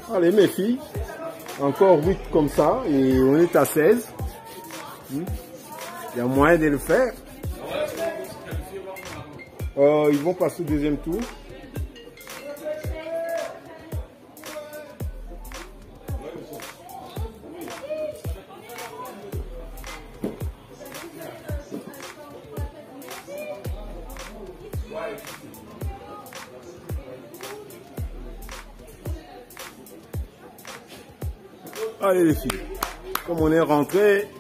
Allez mes filles, encore 8 comme ça et on est à 16. Il y a moyen de le faire. Ils vont passer au deuxième tour. Allez les filles, comme on est rentré.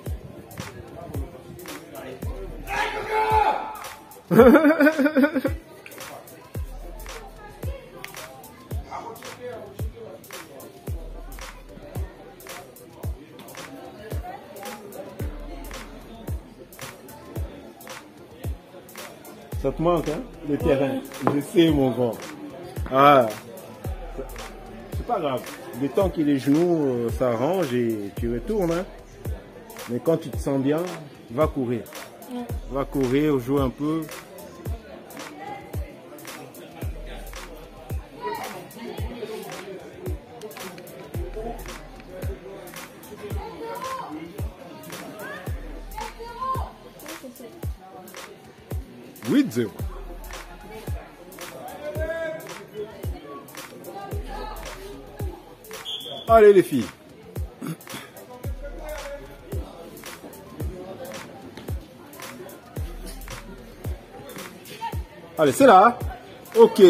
Ça te manque, hein, le terrain. Je sais, mon grand. Ah, c'est pas grave. Le temps que les genoux s'arrangent et tu retournes. Hein. Mais quand tu te sens bien, va courir. Va courir, joue un peu. Oui, 0. Allez les filles. Allez, c'est là. Ok.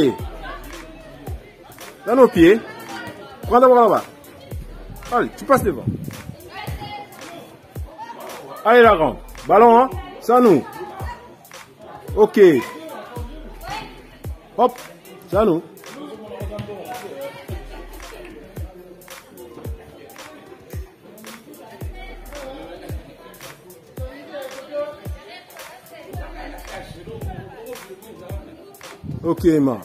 Dans nos pieds. Prends d'abord là-bas. Allez, tu passes devant. Allez la grande. Ballon, hein. C'est à nous. Ok. Hop. C'est à nous. Ok, Emma.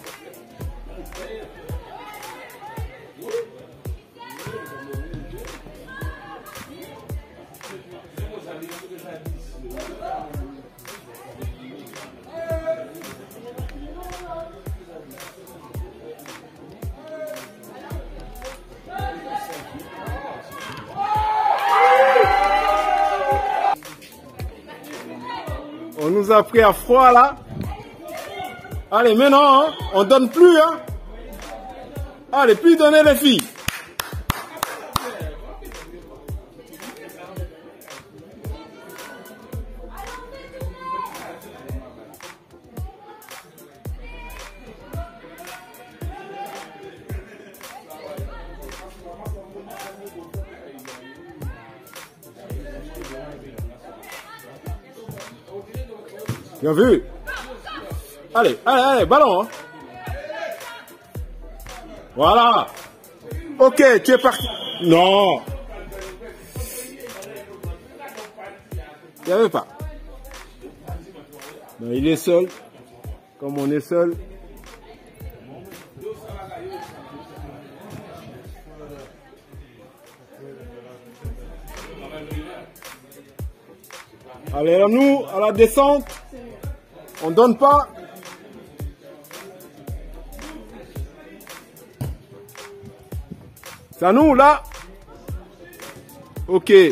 On nous a pris à froid là. Allez, maintenant, hein, on donne plus. Hein. Allez, plus donner les filles. Bien vu. Allez, allez, allez, ballon. Hein. Voilà. Ok, tu es parti. Non. Il n'y avait pas. Non, il est seul. Comme on est seul. Allez, à nous, à la descente. On donne pas. C'est à nous, là. Ok.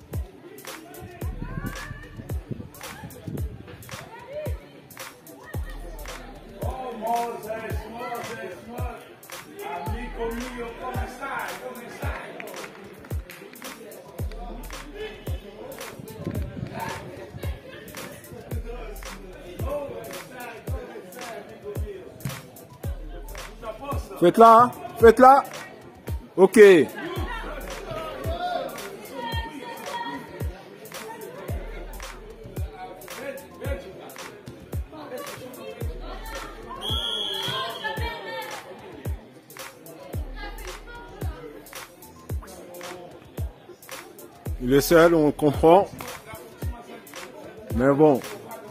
Faites-la, hein? Faites-la. Ok. Il est seul, on le comprend. Mais bon.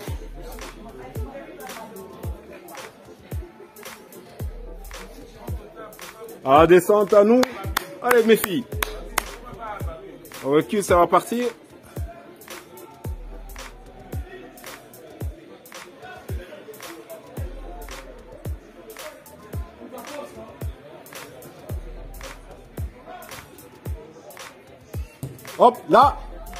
À la descente à nous. Allez mes filles. On recule, ça va partir. Hop, là.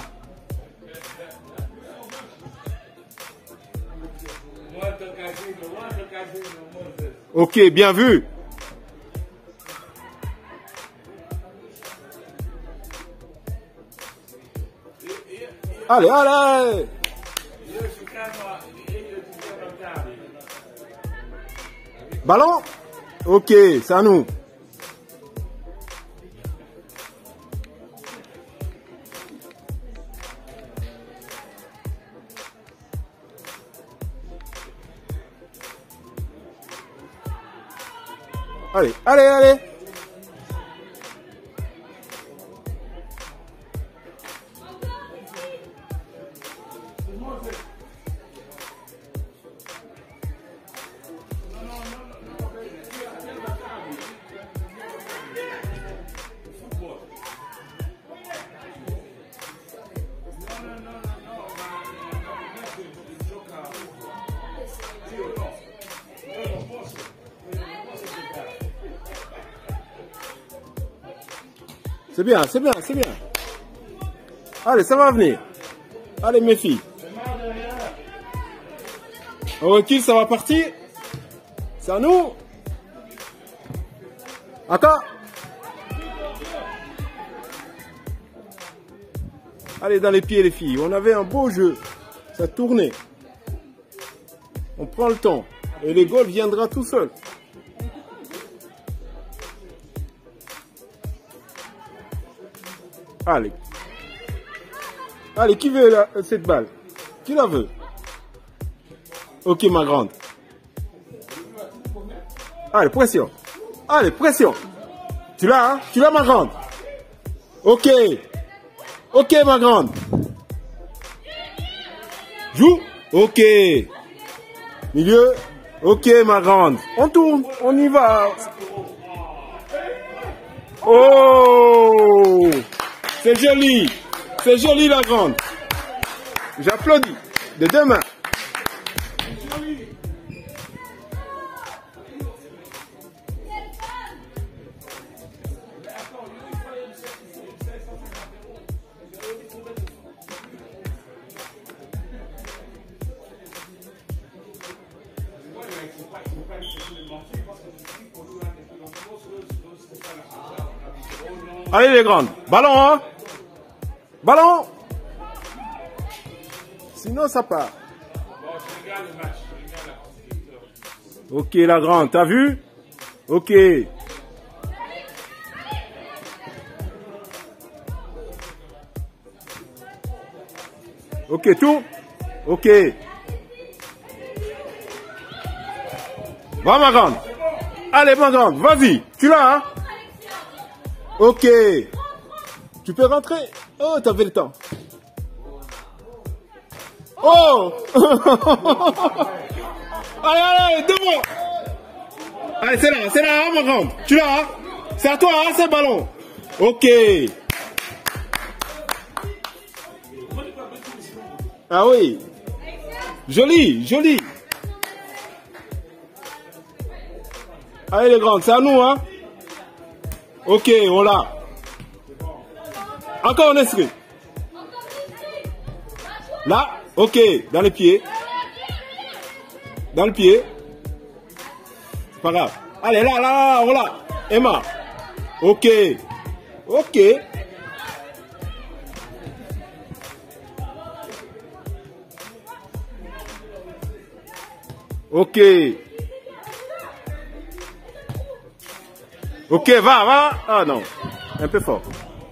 Ok, bien vu. Allez, allez. Ballon. Ok, c'est à nous. Allez, allez, allez. C'est bien, c'est bien, c'est bien. Allez, ça va venir. Allez, mes filles. On recule, ça va partir. C'est à nous. Attends. Allez, dans les pieds, les filles. On avait un beau jeu. Ça tournait. On prend le temps. Et le goal viendra tout seul. Allez. Allez, qui veut cette balle? Qui la veut? Ok, ma grande. Allez, pression. Allez, pression. Tu l'as, hein? Tu l'as, ma grande? Ok. Ok, ma grande. Joue. Ok. Milieu. Ok, ma grande. On tourne. On y va. Oh! C'est joli. C'est joli, la grande. J'applaudis. De deux mains. Allez, les grandes. Ballon, hein? Ballon. Sinon, ça part. Ok, la grande. T'as vu? Ok. Ok, tout? Ok. Va, ma grande. Allez, ma grande. Vas-y. Tu l'as, hein? Ok. Tu peux rentrer? Oh, t'avais le temps. Oh. Allez, allez, devant. Allez, c'est là, hein, ma grande. Tu l'as, hein? C'est à toi, hein, ce ballon. Ok. Ah oui. Joli, joli. Allez, les grandes, c'est à nous, hein? Ok, on l'a. Encore un inscrit. Là, ok, dans les pieds. Dans le pied. C'est pas grave. Allez, là, on l'a. Emma. Ok. Ok. Ok. Ok, va. Ah non, un peu fort.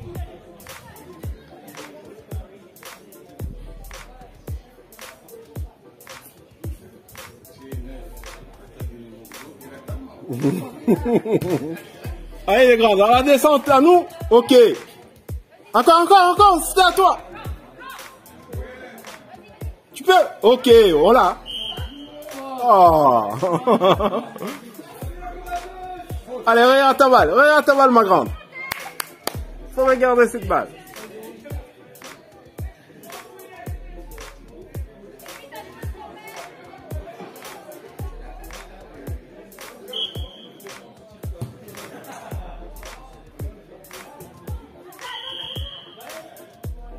Allez les grands, dans la descente à nous. Ok. Encore, c'est à toi. Tu peux. Ok, on l'a. Oh. Allez, regarde ta balle, ma grande. Faut regarder cette balle.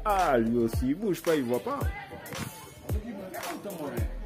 Ah, lui aussi, il bouge pas, il voit pas.